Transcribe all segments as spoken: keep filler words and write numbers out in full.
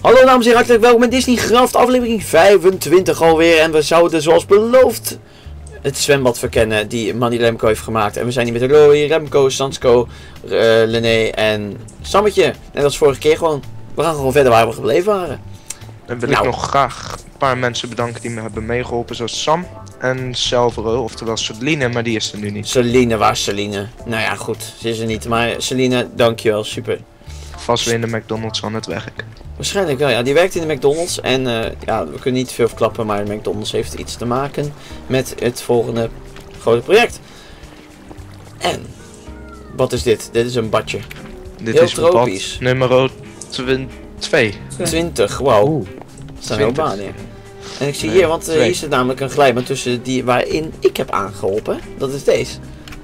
Hallo dames en heren, hartelijk welkom bij Disney Graft, aflevering vijfentwintig alweer. En we zouden zoals beloofd het zwembad verkennen die Manny Remco heeft gemaakt. En we zijn hier met Roy, Remco, Sansco, uh, René en Sammetje. Net als vorige keer gewoon. We gaan gewoon verder waar we gebleven waren. En wil nou. ik nog graag een paar mensen bedanken die me hebben meegeholpen. Zoals Sam en Salvero, oftewel Celine, maar die is er nu niet. Celine, waar is Celine? Nou ja goed, ze is er niet. Maar Celine, dankjewel, super. Vast weer in de McDonald's aan het werk. Waarschijnlijk wel, ja. Die werkt in de McDonald's. En uh, ja, we kunnen niet veel verklappen, maar de McDonald's heeft iets te maken met het volgende grote project. En, wat is dit? Dit is een badje. Dit Heel is tropisch. bad nummer twee. twintig, wauw. Dat zijn heel banen. En ik zie nee, hier, want uh, hier zit namelijk een glijbaan tussen die waarin ik heb aangeholpen. Dat is deze.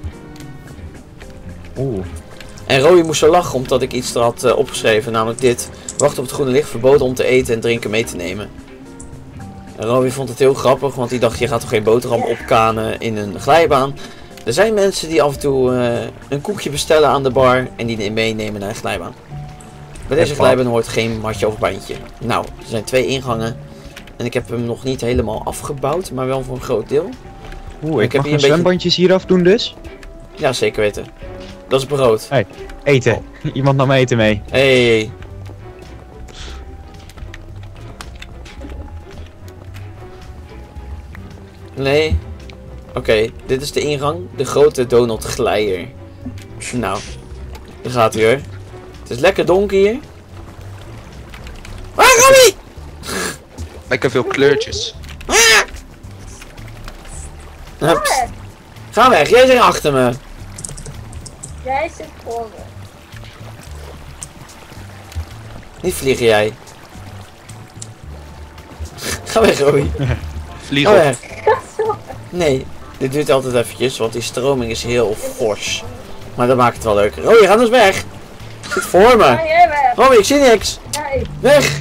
Oeh. En Roy moest zo lachen omdat ik iets er had uh, opgeschreven, namelijk dit. Wacht op het groene licht, verboden om te eten en drinken mee te nemen. En Roy vond het heel grappig, want hij dacht je gaat toch geen boterham opkanen in een glijbaan. Er zijn mensen die af en toe uh, een koekje bestellen aan de bar en die meenemen naar een glijbaan. Bij deze glijbaan hoort geen matje of bandje. Nou, er zijn twee ingangen. En ik heb hem nog niet helemaal afgebouwd, maar wel voor een groot deel. Oeh, ik, ik heb mag hier een zwembandjes beetje... hier af doen dus? Ja, zeker weten. Dat is brood. Hey, eten. Oh. Iemand nam eten mee. Hey. Nee. Oké, okay, dit is de ingang. De grote Donald Glijer. Nou, daar gaat hij hoor. Het is lekker donker hier. Ah, Robbie! Lekker veel kleurtjes. Ah! Hups. Ga weg, jij zit achter me. Jij zit voor me. Niet vliegen jij. Ga weg, Robbie. Vlieg op. Nee, dit duurt altijd eventjes, want die stroming is heel fors. Maar dat maakt het wel leuk. Robbie, ga dus weg. Zit voor me. Ga jij weg. Robbie, ik zie niks. Nee. Weg.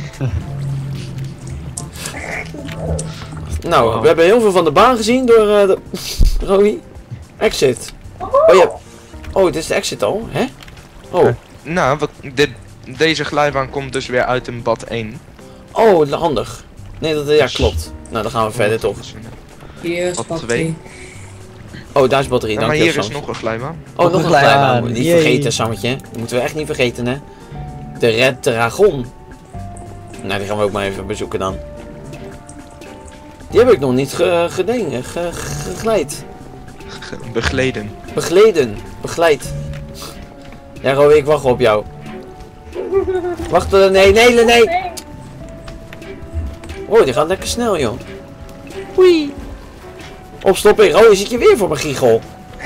Nou, wow. We hebben heel veel van de baan gezien door uh, de... Robbie. Exit. Oh ja. Oh, dit is de exit al, hè? Oh. Nou, wat, dit, deze glijbaan komt dus weer uit een bad één. Oh, handig. Nee, dat ja, klopt. Nou, dan gaan we verder toch. Hier is bad twee. Oh, daar is bad drie. Ja, dank maar je, hier Sam. is nog een glijbaan. Oh, nog, nog een glijbaan. glijbaan. Niet Yay. Vergeten, Sammetje. Dat moeten we echt niet vergeten, hè. De Red Dragon. Nou, die gaan we ook maar even bezoeken dan. Die heb ik nog niet ge gedeen, ge gegleid. Begleden. Begleden. Begeleid. Ja, Roy, ik wacht op jou. Wacht, uh, nee, nee, nee. Oh, die gaat lekker snel, joh. Oei. Opstoppen. Roy, zit je weer voor mijn giegel?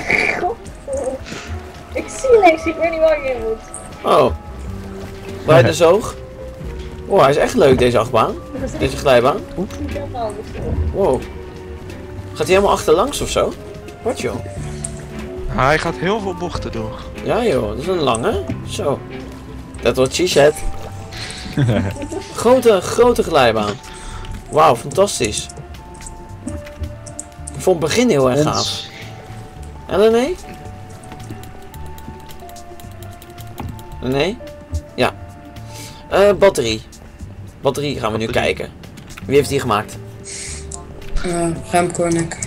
Ik zie niks, ik weet niet waar je moet. Oh. Bij de zoog. Oh, hij is echt leuk, deze achtbaan. Deze glijbaan. Wow. Gaat hij helemaal achterlangs of zo? Wat joh? Hij gaat heel veel bochten door. Ja joh, dat is een lange. Zo. Dat wordt she said. Grote, grote glijbaan. Wauw, fantastisch. Ik vond het begin heel erg gaaf. En René? René? Ja. Uh, batterie. Batterie gaan we nu kijken. Wie heeft die gemaakt? Uh, Remco en ik.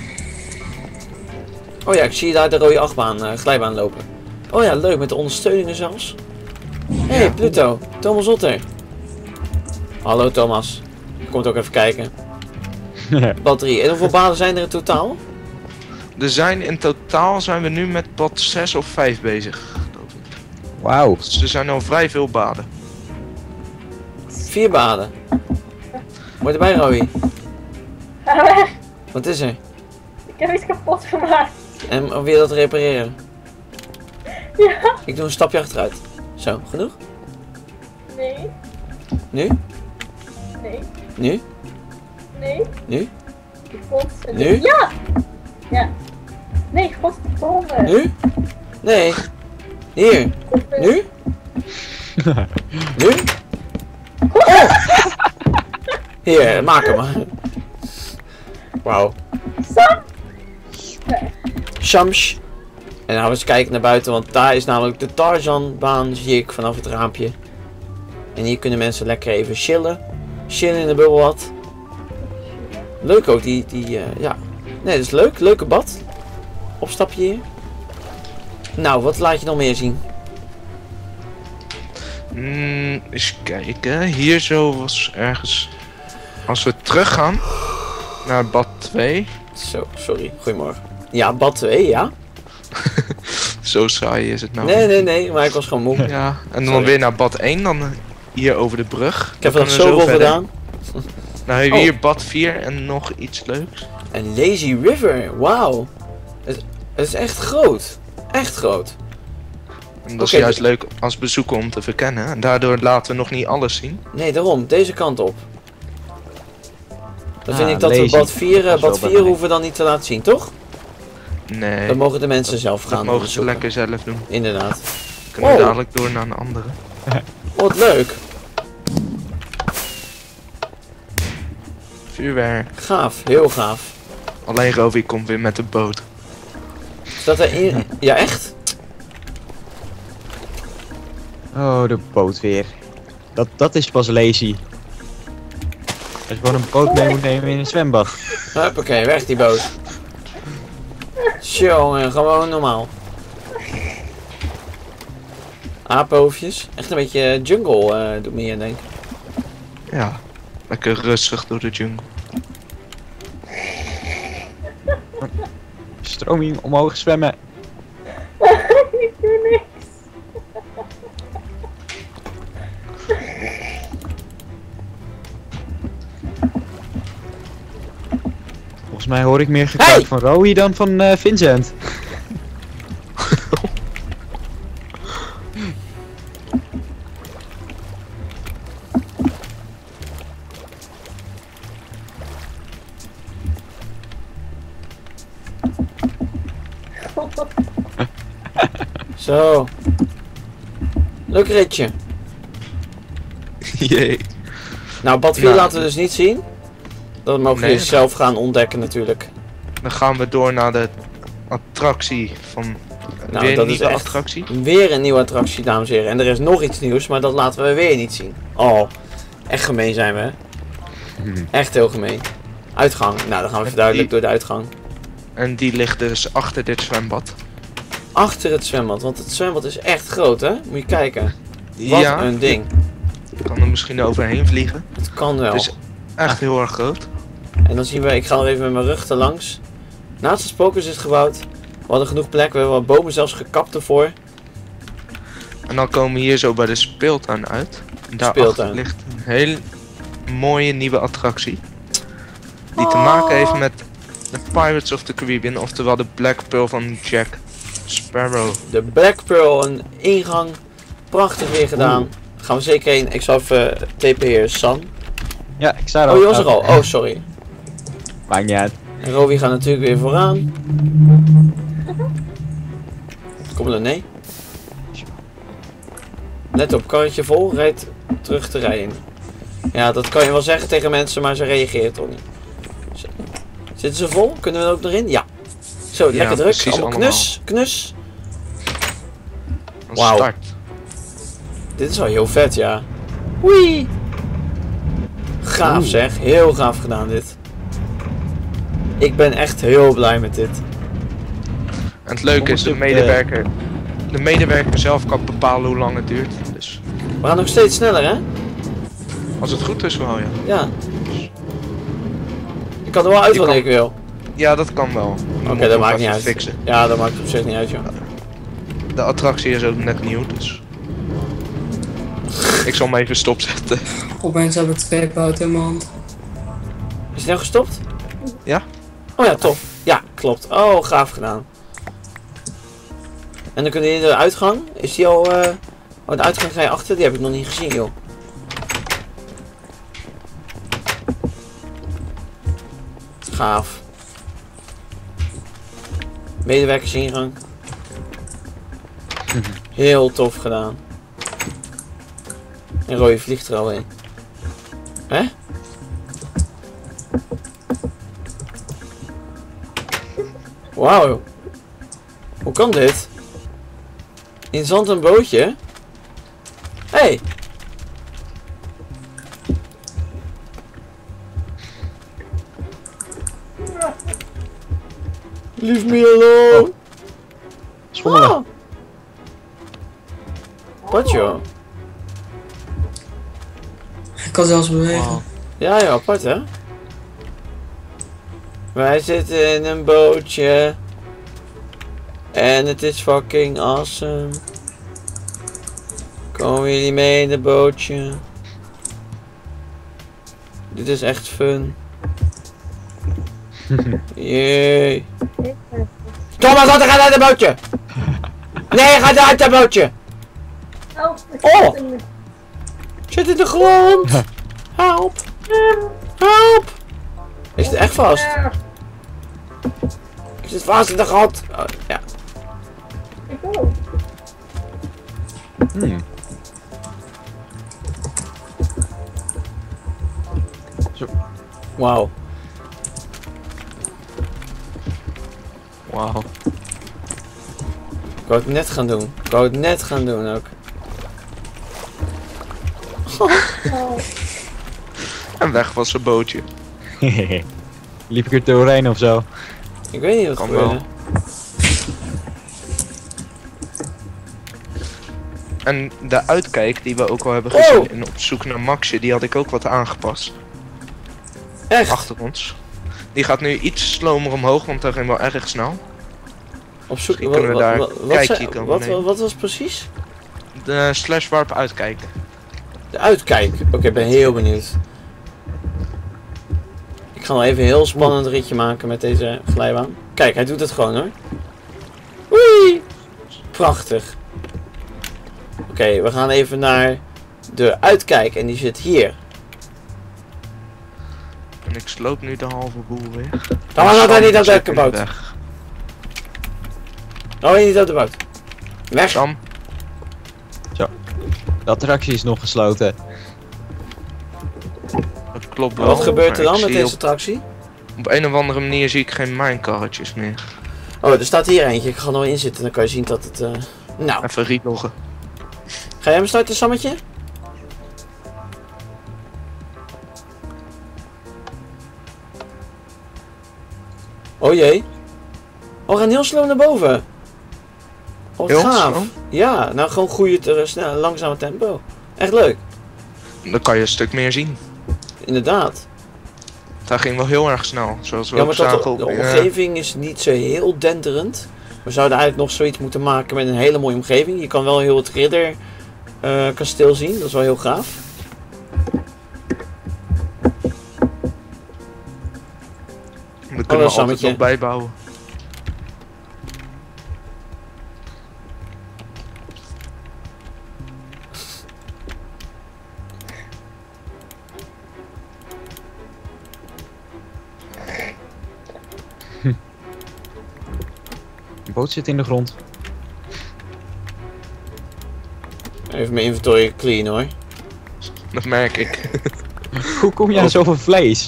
Oh ja, ik zie daar de rode achtbaan, uh, glijbaan lopen. Oh ja, leuk, met de ondersteuningen zelfs. Hé, hey, Pluto. Thomas Otter. Hallo Thomas. Komt ook even kijken. Batterie. En hoeveel banen zijn er in totaal? Er zijn in totaal zijn we nu met bad zes of vijf bezig. Wauw. Dus er zijn al vrij veel baden. Vier baden. Word erbij, Roy. Ga weg. Wat is er? Ik heb iets kapot gemaakt. En wil je dat repareren? Ja. Ik doe een stapje achteruit. Zo, genoeg? Nee. Nu? Nee. Nu? Nee. Nu? God. Nu? Ja! Ja. Nee, godverdomme. Nu? Nee. Hier. Nu? Nu? Oh! Hier, maak hem maar. Wauw. Sam! Shams. En dan gaan we eens kijken naar buiten, want daar is namelijk de Tarzanbaan, zie ik vanaf het raampje. En hier kunnen mensen lekker even chillen. Chillen in de bubbelbad. Leuk ook, die, die uh, ja. Nee, dat is leuk. Leuke bad. Opstapje hier. Nou, wat laat je nog meer zien? Mm, eens kijken. Hier zo was ergens... Als we teruggaan naar bad twee. Zo, sorry. Goedemorgen. Ja, bad twee, ja. Zo saai is het nou. Nee, nee, nee. Maar ik was gewoon moe. Ja, en dan Sorry. weer naar bad één. Dan hier over de brug. Ik heb Dan dat kunnen we zoveel verder. gedaan. Nou hebben we Oh. hier bad vier en nog iets leuks. Een lazy river. Wauw. Het, het is echt groot. Echt groot. En dat is Oké, juist d- leuk als bezoeker om te verkennen. En daardoor laten we nog niet alles zien. Nee, daarom. Deze kant op. Dan vind Ah, ik dat lazy. we bad vier, Dat uh, is wel bad vier belangrijk. hoeven dan niet te laten zien, toch? Nee, Dan mogen de mensen zelf dat gaan mogen ze onderzoeken. lekker zelf doen. Inderdaad. Kunnen we Oh. dadelijk door naar een andere. Oh, wat leuk. Vuurwerk. Gaaf. Heel gaaf. Alleen Rovi komt weer met de boot. Staat er in... Ja, echt? Oh, de boot weer. Dat, dat is pas lazy. Als je gewoon een boot mee moet nemen in een zwembad. Hoppakee, weg die boot. Jongen, gewoon normaal. Apenhoofdjes. Echt een beetje jungle uh, doet me hier denken. Ja, lekker rustig door de jungle. Stroming omhoog zwemmen. Ik doe niks. Volgens mij hoor ik meer gekrak Hey! van Rowie dan van uh, Vincent. Zo. Leuk ritje. Jee. Nou, bad vier Nou. laten we dus niet zien. Dat mogen Nee, jullie dat- zelf gaan ontdekken natuurlijk. Dan gaan we door naar de attractie van... Nou, weer dat een is nieuwe echt- attractie. Weer een nieuwe attractie, dames en heren. En er is nog iets nieuws, maar dat laten we weer niet zien. Oh, echt gemeen zijn we, hè? Echt heel gemeen. Uitgang. Nou, dan gaan we even duidelijk door de uitgang. En die ligt dus achter dit zwembad. Achter het zwembad, want het zwembad is echt groot, hè? Moet je kijken. Wat ja, een ding. je kan er misschien overheen vliegen. Het kan wel. Het is echt heel erg groot. En dan zien we, ik ga er even met mijn rug te langs. Naast de spokers is het gebouwd. We hadden genoeg plek, we hebben wat bomen zelfs gekapt ervoor. En dan komen we hier zo bij de speeltuin uit. En daarachter Speeltuin. ligt een hele mooie nieuwe attractie. Die te Oh. maken heeft met de Pirates of the Caribbean, oftewel de Black Pearl van Jack Sparrow. De Black Pearl, een ingang. Prachtig weer gedaan. Gaan we zeker heen. Ik zal even T P hier, San. Ja, ik sta er Oh, al. je was er al. Oh, sorry. Maakt niet uit. En Rowie gaat natuurlijk weer vooraan. Kom er, nee. Let op, karretje vol, rijdt terug te rijden. Ja, dat kan je wel zeggen tegen mensen, maar ze reageren toch niet. Z- Zitten ze vol? Kunnen we er ook erin? Ja. Zo, Ja, lekker druk. precies Allemaal allemaal. knus, knus. Dan Wauw. start. Dit is wel heel vet, ja. Wee! Gaaf Oeh. zeg, heel gaaf gedaan dit. Ik ben echt heel blij met dit. En het leuke is, de Onderzoek, medewerker, de medewerker zelf kan bepalen hoe lang het duurt. Dus We gaan nog steeds sneller, hè? als het goed is wel, ja. Ja. Ik kan er wel uit Je wanneer kan- ik wil. Ja, dat kan wel. Oké, dat maakt niet uit. Fixen. Ja, dat maakt op zich niet uit, joh. De attractie is ook net nieuw, dus... Ik zal hem even stopzetten. Opeens heb ik twee poten in mijn hand. Is het nou gestopt? Ja. Oh ja, top. Ja, klopt. Oh, gaaf gedaan. En dan kunnen jullie de uitgang. Is die al... eh Oh, de uitgang ga je achter. Die heb ik nog niet gezien, joh. Gaaf. Medewerkersingang. Heel tof gedaan. En Roy vliegt er al heen. Hè? Wauw. Hoe kan dit? In zand een bootje? Hé. Hey. Leave me alone. Schommelen. Ah. Wat joh? Ik kan zelfs bewegen. Wow. Ja, ja, apart hè? Wij zitten in een bootje. En het is fucking awesome. Komen jullie mee in het bootje? Dit is echt fun. Jee. Thomas, wat gaat uit het bootje! Nee, ga uit het bootje! Oh, ik Oh. zit in Zit in de grond! Help! Help! Ik zit echt vast. Ja, Ik zit vast in de grond. Oh, ja. ik ook. Hmm. Wauw. Wauw. Ik wou het net gaan doen. Ik wou het net gaan doen ook. Oh, En weg was zijn bootje. Liep ik er doorheen of zo? Ik weet niet wat Kan gebeurde. wel. En de uitkijk die we ook al hebben gezien Oh. in Op zoek naar Maxje, die had ik ook wat aangepast. Echt? Achter ons. Die gaat nu iets slomer omhoog, want daar ging wel erg snel. Op zoek Misschien kunnen we daar wat, een wat, kijkje zei- komen wat, nemen. wat, wat was precies? De slash warp uitkijken. De uitkijk. Oké, ik ben heel benieuwd. Ik ga nog even een heel spannend ritje maken met deze glijbaan. Kijk, hij doet het gewoon hoor. Oei! Prachtig. Oké, we gaan even naar de uitkijk en die zit hier. En ik sloop nu de halve boel weer. Dan gaat hij niet uit de Zit nu boot. weg. Oh, niet uit de boot. Weg. Sam, De attractie is nog gesloten. dat klopt wel. Wat gebeurt er maar dan ik met zie deze op, attractie? op een of andere manier zie ik geen minecarretjes meer. Oh, er staat hier eentje. Ik ga er nog in zitten. Dan kan je zien dat het... Uh... Nou, Even reloggen. ga jij hem starten, Sammetje? Oh jee. Oh, we gaan heel snel naar boven. Oh, wat Heel gaaf. snel? Ja, nou gewoon goede, te- snel, langzame tempo. Echt leuk. Dan kan je een stuk meer zien. Inderdaad. Daar ging wel heel erg snel. Zoals we Ja, ook maar dat, zagen de, op de eh, omgeving is niet zo heel denderend. We zouden eigenlijk nog zoiets moeten maken met een hele mooie omgeving. Je kan wel heel het ridder eh, kasteel zien. Dat is wel heel gaaf. we kunnen we altijd Sammetje. nog bijbouwen. De boot zit in de grond. Even mijn inventory clean hoor. Dat merk ik. Hoe kom je aan Oh. zoveel vlees?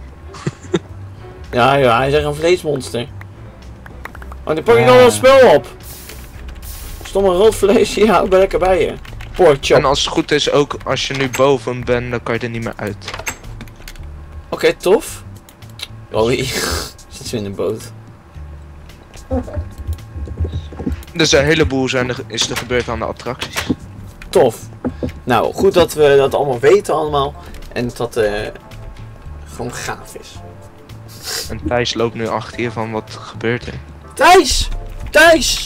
Ja, ja, hij is echt een vleesmonster. Oh, die pak ik Ja. al het spel op. Stomme rood vlees, ja, ik ben lekker bij je. Pork chop. En als het goed is, ook als je nu boven bent, dan kan je er niet meer uit. Oké, tof. Oh, hier zit ze in een boot. Dus een heleboel zijn er, is er gebeurd aan de attracties. Tof. Nou, goed dat we dat allemaal weten allemaal. En dat dat eh gewoon gaaf is. En Thijs loopt nu achter je van wat gebeurt er. Thijs! Thijs!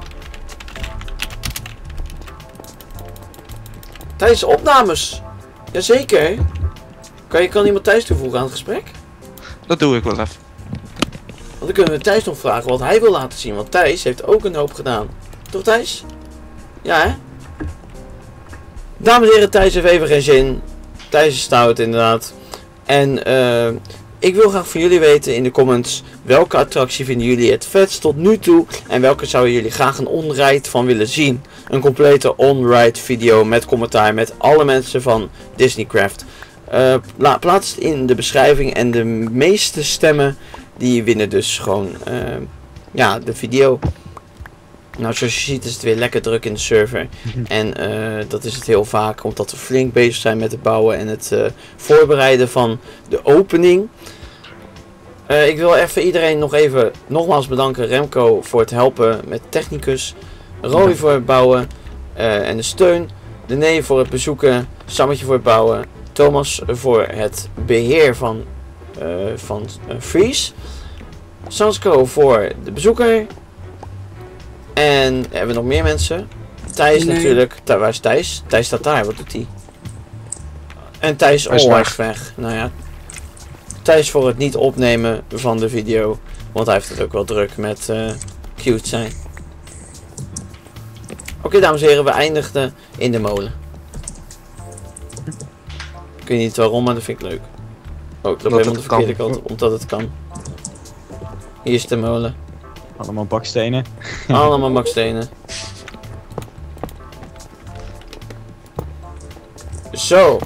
Thijs, opnames! Jazeker. Kan je kan iemand Thijs toevoegen aan het gesprek? Dat doe ik wel even. Want dan kunnen we Thijs nog vragen wat hij wil laten zien. Want Thijs heeft ook een hoop gedaan. Toch Thijs? Ja hè? Dames en heren, Thijs heeft even geen zin. Thijs is stout inderdaad. En eh, ik wil graag van jullie weten in de comments. Welke attractie vinden jullie het vetst tot nu toe? En welke zouden jullie graag een on-ride van willen zien? Een complete on-ride video met commentaar met alle mensen van Disneycraft. Eh, pla plaats het in de beschrijving en de meeste stemmen die winnen dus gewoon eh, ja, de video. Nou, zoals je ziet is het weer lekker druk in de server. En eh, dat is het heel vaak omdat we flink bezig zijn met het bouwen en het eh, voorbereiden van de opening. Uh, ik wil even iedereen nog even nogmaals bedanken. Remco voor het helpen met Technicus. Roy voor het bouwen uh, en de steun. Dene voor het bezoeken. Sammetje voor het bouwen. Thomas voor het beheer van, uh, van uh, Freeze. Sansco voor de bezoeker. En hebben we nog meer mensen? Thijs Nee. natuurlijk. Th waar is Thijs? Thijs staat daar, wat doet hij? En Thijs Hij is always weg. weg. Nou ja. Thijs voor het niet opnemen van de video. Want hij heeft het ook wel druk met uh, cute zijn. Oké, okay, dames en heren, we eindigden in de molen. Ik weet niet waarom, maar dat vind ik leuk. Oh, ik loop helemaal de het verkeerde kan. kant op, omdat het kan. Hier is de molen. Allemaal bakstenen. Allemaal bakstenen. Zo.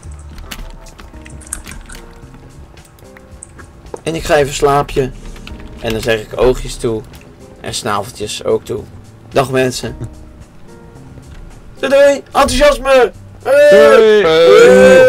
En ik ga even slaapje. En dan zeg ik oogjes toe. En snaveltjes ook toe. Dag mensen. Doei doei. Enthousiasme. Hey. Doei. Hey.